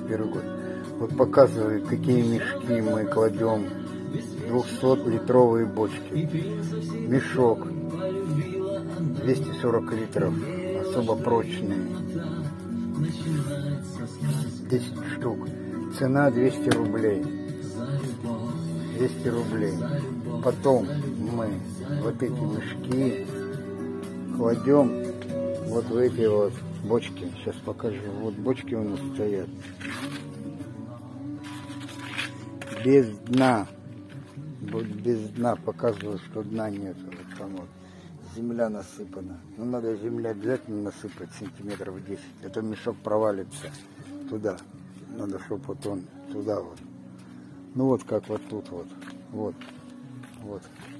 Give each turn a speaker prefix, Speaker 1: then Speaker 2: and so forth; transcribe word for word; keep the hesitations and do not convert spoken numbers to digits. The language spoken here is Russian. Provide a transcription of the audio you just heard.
Speaker 1: первый год. Вот показываю, какие мешки мы кладем. двухсотлитровые бочки. Мешок двести сорок литров, особо прочные. десять штук. Цена двести рублей. двести рублей. Потом мы вот эти мешки кладем вот в эти вот бочки. Сейчас покажу. Вот бочки у нас стоят. Без дна. Вот без дна. Показываю, что дна нет. Вот там вот. Земля насыпана. Ну, надо земля обязательно насыпать сантиметров десять. А то мешок провалится туда. Надо, чтобы вот он туда вот. Ну вот как вот тут вот. Вот. Вот.